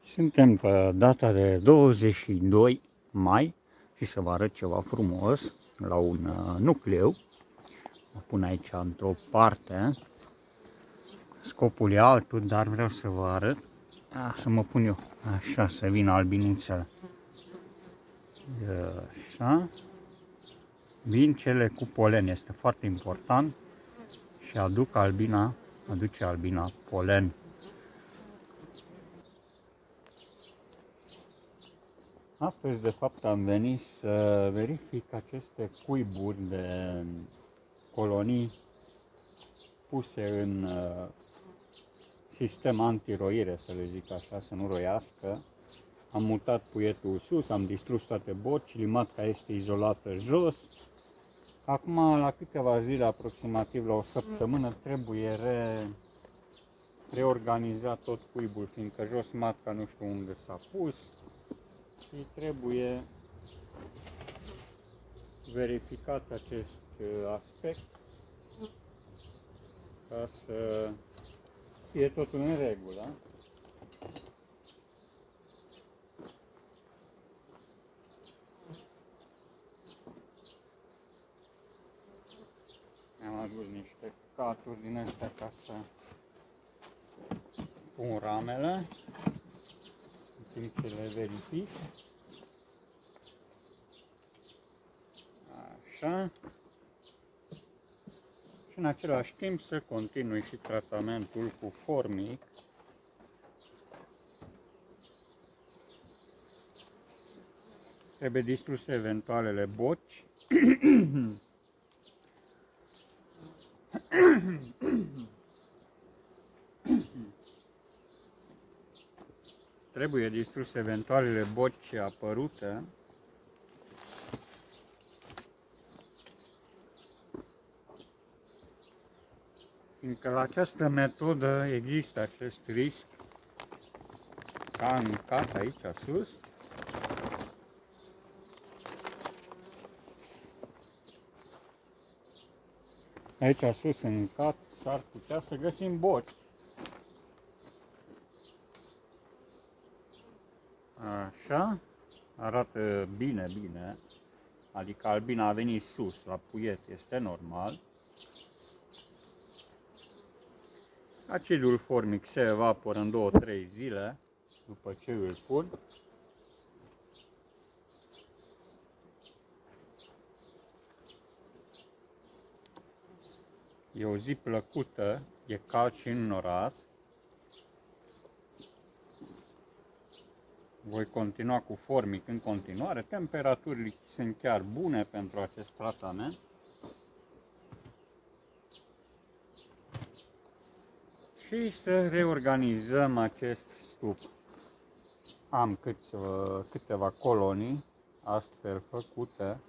Suntem pe data de 22 mai și să vă arăt ceva frumos la un nucleu. Mă pun aici într-o parte. Scopul e altul, dar vreau să vă arăt. Să mă pun eu așa, să vină albinuțele. Așa. Vin cele cu polen, este foarte important. Și aduce albina polen. Astăzi, de fapt, am venit să verific aceste cuiburi de colonii puse în sistem antiroire, să le zic așa, să nu roiască. Am mutat puietul sus, am distrus toate bocile, matca este izolată jos. Acum, la câteva zile, aproximativ la o săptămână, trebuie reorganizat tot cuibul, fiindcă jos matca nu știu unde s-a pus și trebuie verificat acest aspect ca să fie totul în regulă. Am adus niște caturi din astea ca să pun ramele în timp ce le verific. Așa. Și în același timp să continui și tratamentul cu formic. Trebuie distruse eventualele boci. Trebuie distruse eventualele boci apărute. Fiindcă la această metodă există acest risc, ca în cat aici sus, aici sus în cat s-ar putea să găsim boci. Așa, arată bine, adică albina a venit sus la puiet, este normal. Acidul formic se evaporă în 2-3 zile după ce îl pun. E o zi plăcută, e cald și înnorat. Voi continua cu formic în continuare. Temperaturile sunt chiar bune pentru acest tratament. Și să reorganizăm acest stup. Am câteva colonii astfel făcute.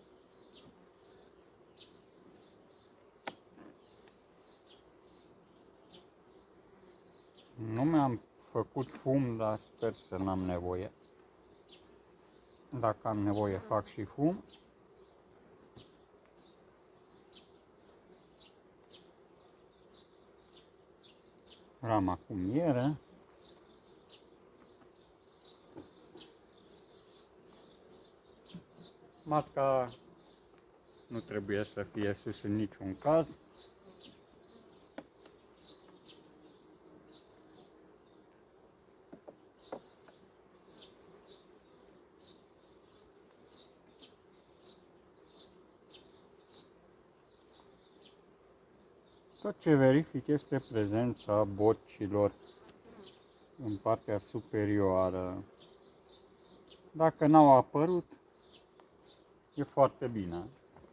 Nu mi-am făcut fum, dar sper să n-am nevoie. Dacă am nevoie, fac și fum. Rama cu miere. Matca nu trebuie să fie sus în niciun caz. Tot ce verific este prezența bocilor în partea superioară. Dacă n-au apărut, e foarte bine.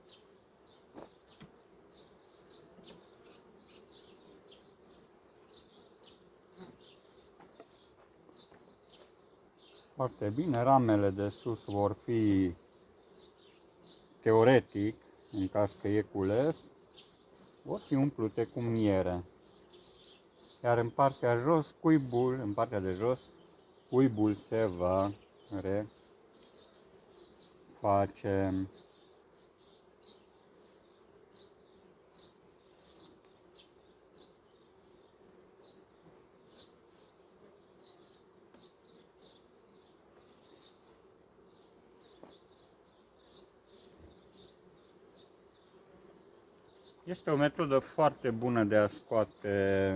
Foarte bine, ramele de sus vor fi teoretic, în caz că e cules, vor fi umplute cu miere. Iar în partea de jos, cuibul se va reface. Este o metodă foarte bună de a scoate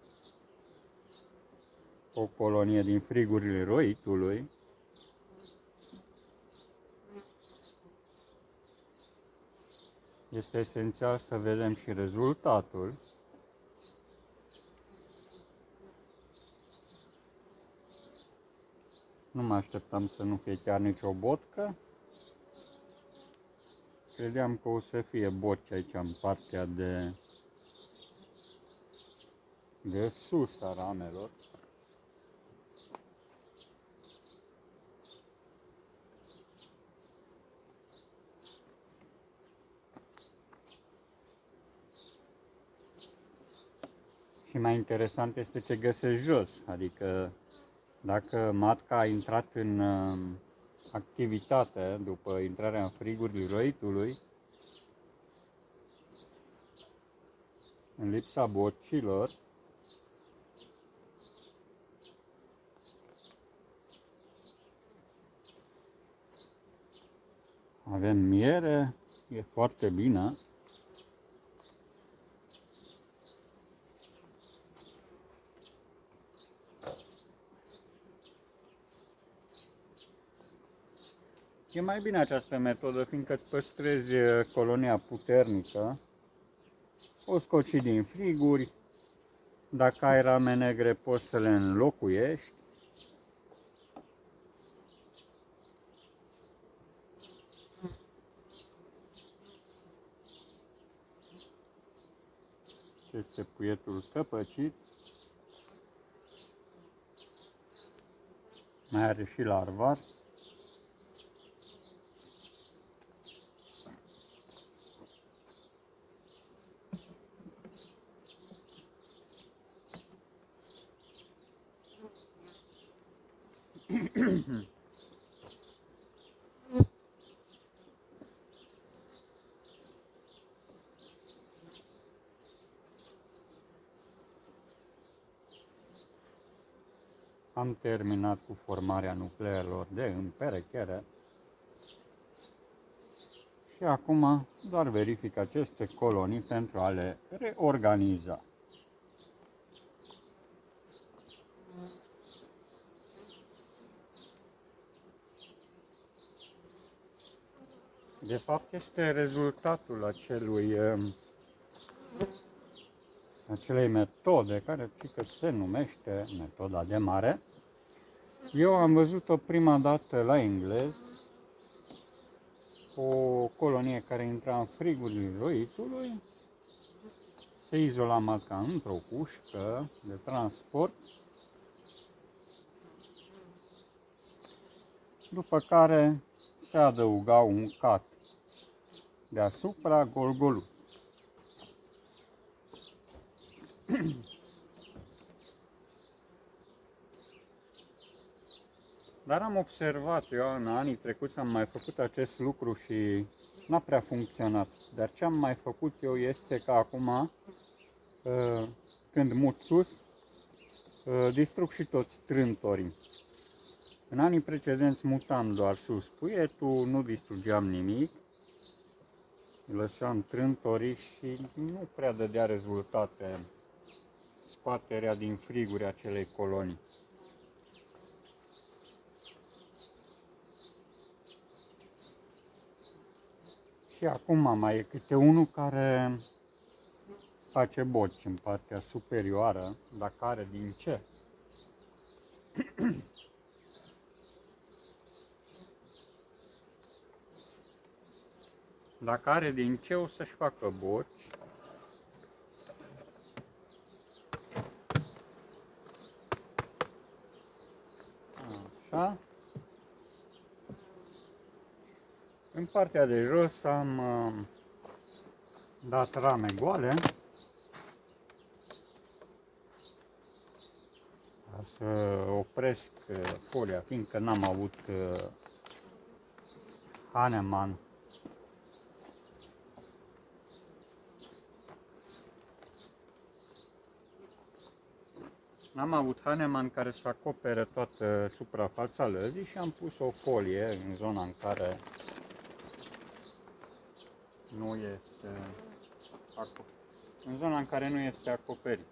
o colonie din frigurile roitului. Este esențial să vedem și rezultatul. Nu mă așteptam să nu fie chiar nicio botcă. Credeam că o să fie boci aici în partea de sus a ramelor. Și mai interesant este ce găsesc jos, adică dacă matca a intrat în activitate după intrarea în frigul roitului, în lipsa bocilor, avem miere, e foarte bine. E mai bine această metodă, fiindcă îți păstrezi colonia puternică, o scoți și din friguri, dacă ai rame negre poți să le înlocuiești. Este puietul căpăcit, mai are și larvar. Am terminat cu formarea nucleelor de împerechere și acum doar verific aceste colonii pentru a le reorganiza. De fapt, este rezultatul acelei metode, care se numește metoda de mare. Eu am văzut-o prima dată la englez, o colonie care intra în frigurile roitului, se izola matca într-o cușcă de transport, după care se adăuga un cat deasupra golgolului. Dar am observat, eu în anii trecuți am mai făcut acest lucru și n-a prea funcționat. Dar ce am mai făcut eu este că acum, când mut sus, distrug și toți strântorii. În anii precedenți mutam doar sus puietul, nu distrugeam nimic, lăsam trântorii și nu prea dădea rezultate scoaterea din friguri acelei colonii. Și acum mai e câte unul care face boci în partea superioară, dacă are din ce. Dacă are din ce, o să-și facă boci. Așa. În partea de jos am dat rame goale. Ca să opresc folia, fiindcă n-am avut Hahnemann. N-am avut Hahnemann care să acopere toată suprafața lăzii și am pus o folie în zona în care nu este în zona în care nu este acoperit.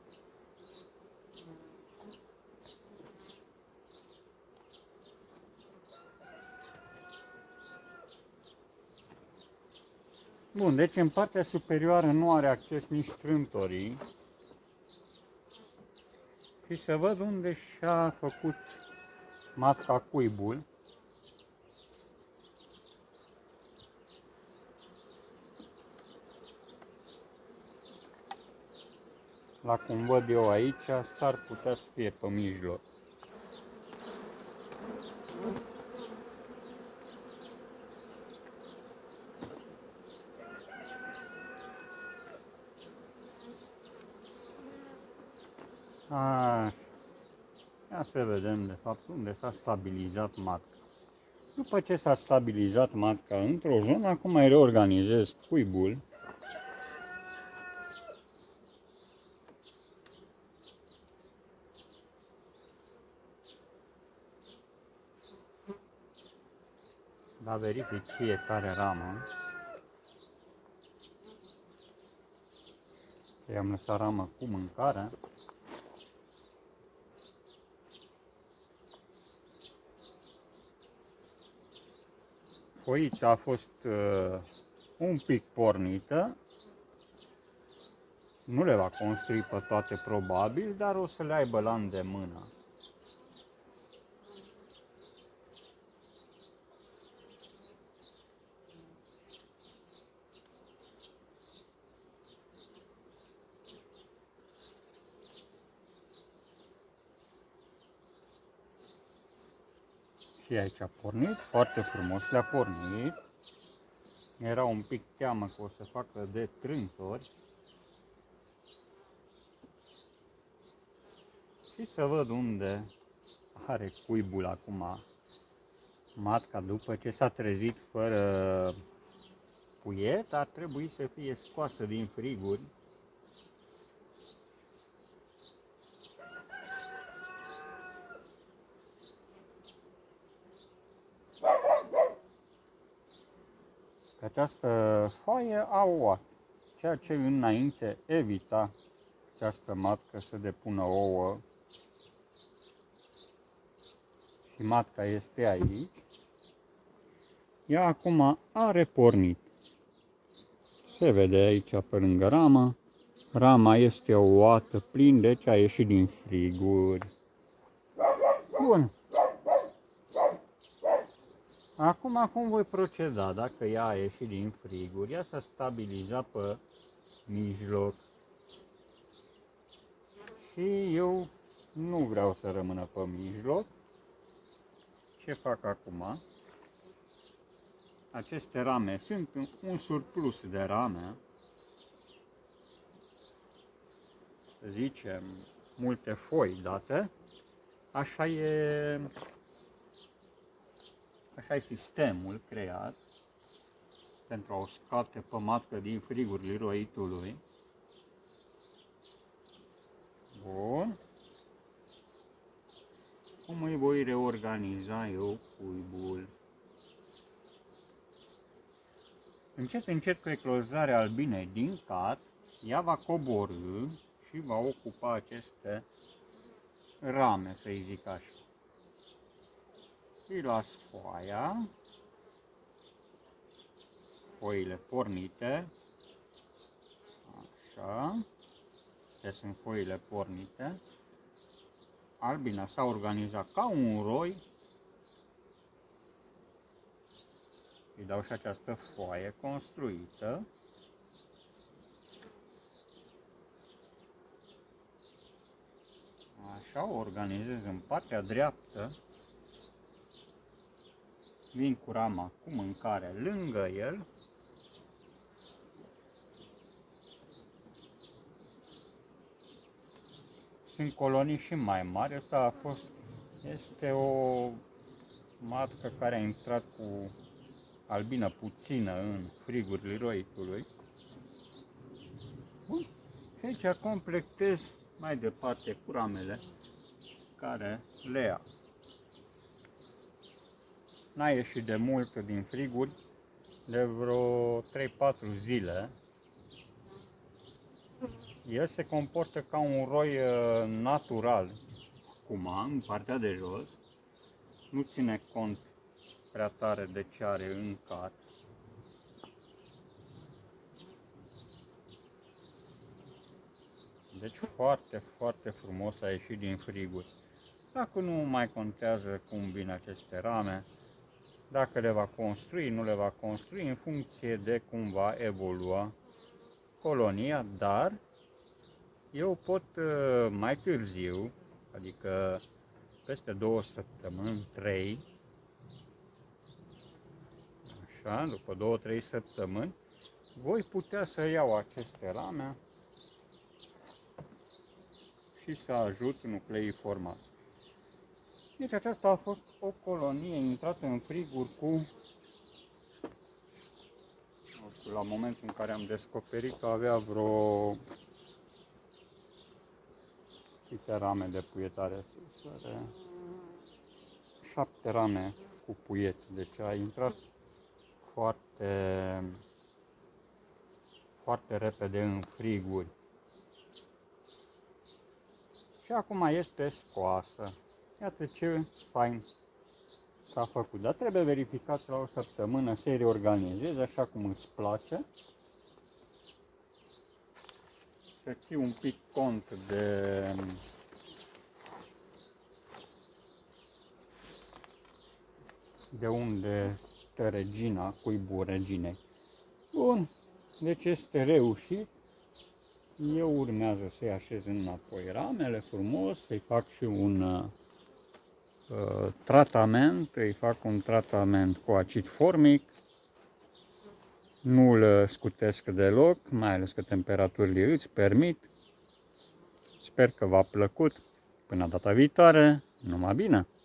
Bun, deci în partea superioară nu are acces nici strâmtorii. Și să văd unde și-a făcut matca cuibul. La cum văd eu aici, s-ar putea să fie pe mijloc. Ia să vedem de fapt unde s-a stabilizat matca. După ce s-a stabilizat matca într-o zonă, acum mai reorganizez cuibul. Da, verific fiecare ramă. I-am lăsat ramă cu mâncare. Foița a fost un pic pornită. Nu le va construi pe toate probabil, dar o să le aibă la îndemână. Și aici a pornit, foarte frumos le-a pornit. Era un pic teamă că o să facă de trântori. Și să văd unde are cuibul acum matca după ce s-a trezit fără puiet. Ar trebui să fie scoasă din friguri. Pe această foaie a ouat, ceea ce înainte evita această matcă să depună ouă. Și matca este aici. Ea acum a repornit. Se vede aici pe lângă ramă. Rama este ouată plin, deci a ieșit din friguri. Bun. Acum cum voi proceda dacă ea a ieșit din friguri? Ea s-a stabilizat pe mijloc. Și eu nu vreau să rămână pe mijloc. Ce fac acum? Aceste rame sunt un surplus de rame. Să zicem, multe foi date. Așa e sistemul creat pentru a o scoate pe matcă din frigurile roitului. Bun. Cum îi voi reorganiza eu cuibul? Încet, încet, cu eclozarea albinei din cat, ea va coborî și va ocupa aceste rame, să-i zic așa. Îi las foaia, foile pornite, așa, astea sunt foile pornite. Albina s-a organizat ca un roi. Îi dau și această foaie construită. Așa, o organizez în partea dreaptă. Vin cu rama cu mâncare lângă el. Sunt colonii și mai mari. Asta este o matcă care a intrat cu albină puțină în frigurile roitului. Bun. Și aici completez mai departe cu ramele care le ia. N-a ieșit de mult din friguri, de vreo 3-4 zile. el se comportă ca un roi natural. Acum, în partea de jos, nu ține cont prea tare de ce are în cat. Deci foarte, foarte frumos a ieșit din friguri. Dacă nu mai contează cum vin aceste rame, dacă le va construi, nu le va construi, în funcție de cum va evolua colonia, dar eu pot mai târziu, adică peste 2 săptămâni, 3, așa, după 2-3 săptămâni, voi putea să iau aceste rame și să ajut nucleii formați. Deci aceasta a fost o colonie intrată în friguri cu, la momentul în care am descoperit că avea vreo câte rame de puietare, 7 rame cu puiet, deci a intrat foarte, foarte repede în friguri. Și acum este scoasă. Iată ce fain s-a făcut. Dar trebuie verificat la o săptămână să-i reorganizezi așa cum îți place. Să ții un pic cont de unde stă regina, cuibul reginei. Bun, deci este reușit. Eu urmează să-i așez înapoi ramele frumos, să-i fac și un tratament, îi fac un tratament cu acid formic. Nu îl scutesc deloc, mai ales că temperaturile îți permit. Sper că v-a plăcut. Până data viitoare, numai bine!